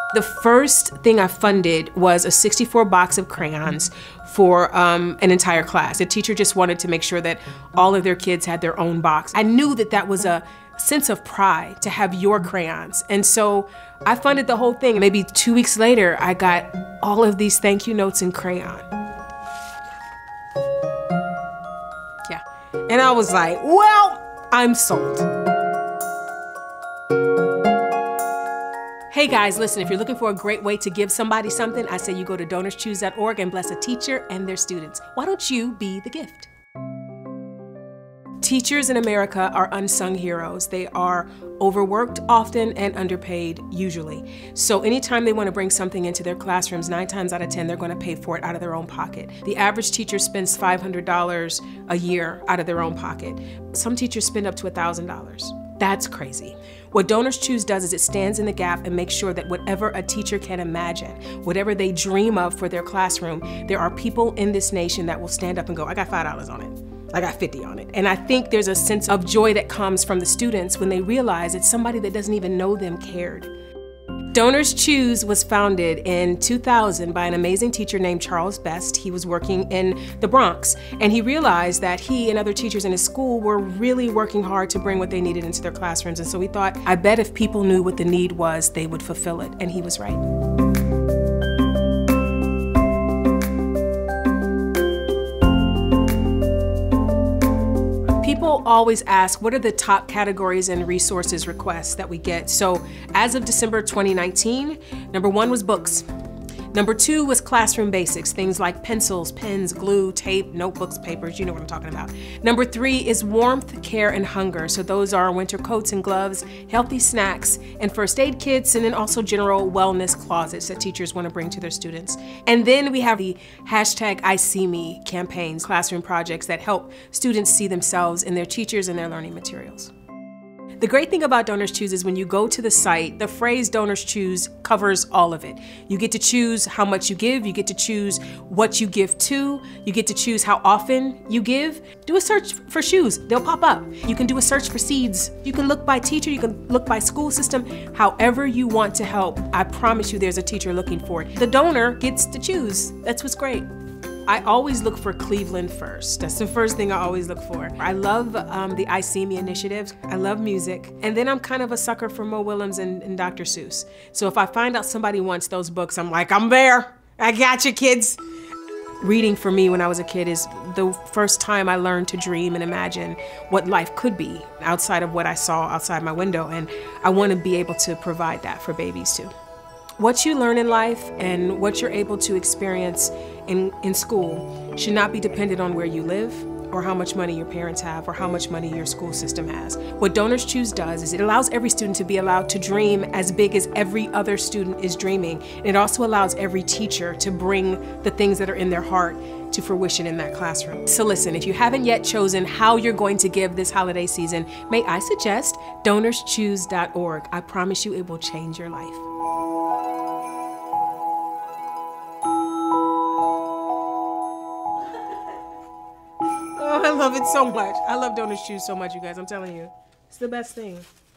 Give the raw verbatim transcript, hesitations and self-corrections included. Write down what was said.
The first thing I funded was a sixty-four box of crayons for um, an entire class. The teacher just wanted to make sure that all of their kids had their own box. I knew that that was a sense of pride to have your crayons. And so I funded the whole thing. Maybe two weeks later, I got all of these thank you notes in crayon. Yeah, and I was like, well, I'm sold. Hey guys, listen, if you're looking for a great way to give somebody something, I say you go to donors choose dot org and bless a teacher and their students. Why don't you be the gift? Teachers in America are unsung heroes. They are overworked often and underpaid usually. So anytime they want to bring something into their classrooms, nine times out of ten, they're going to pay for it out of their own pocket. The average teacher spends five hundred dollars a year out of their own pocket. Some teachers spend up to one thousand dollars. That's crazy. What Donors Choose does is it stands in the gap and makes sure that whatever a teacher can imagine, whatever they dream of for their classroom, there are people in this nation that will stand up and go, I got five dollars on it. I got fifty on it. And I think there's a sense of joy that comes from the students when they realize it's somebody that doesn't even know them cared. Donors Choose was founded in two thousand by an amazing teacher named Charles Best. He was working in the Bronx, and he realized that he and other teachers in his school were really working hard to bring what they needed into their classrooms. And so he thought, I bet if people knew what the need was, they would fulfill it. And he was right. People always ask, what are the top categories and resources requests that we get? So as of December twenty nineteen, number one was books. Number two was classroom basics, things like pencils, pens, glue, tape, notebooks, papers, you know what I'm talking about. Number three is warmth, care, and hunger. So those are winter coats and gloves, healthy snacks, and first aid kits, and then also general wellness closets that teachers want to bring to their students. And then we have the hashtag I See Me campaigns, classroom projects that help students see themselves in their teachers and their learning materials. The great thing about Donors Choose is when you go to the site, the phrase Donors Choose covers all of it. You get to choose how much you give, you get to choose what you give to, you get to choose how often you give. Do a search for shoes, they'll pop up. You can do a search for seeds. You can look by teacher, you can look by school system, however you want to help. I promise you there's a teacher looking for it. The donor gets to choose. That's what's great. I always look for Cleveland first. That's the first thing I always look for. I love um, the I See Me initiatives. I love music. And then I'm kind of a sucker for Mo Willems and, and Doctor Seuss. So if I find out somebody wants those books, I'm like, I'm there. I got you, kids. Reading for me when I was a kid is the first time I learned to dream and imagine what life could be outside of what I saw outside my window. And I want to be able to provide that for babies too. What you learn in life and what you're able to experience in, in school should not be dependent on where you live or how much money your parents have or how much money your school system has. What Donors Choose does is it allows every student to be allowed to dream as big as every other student is dreaming. And it also allows every teacher to bring the things that are in their heart to fruition in that classroom. So listen, if you haven't yet chosen how you're going to give this holiday season, may I suggest donors choose dot org. I promise you it will change your life. Oh, I love it so much. I love Donors Choose so much, you guys. I'm telling you. It's the best thing.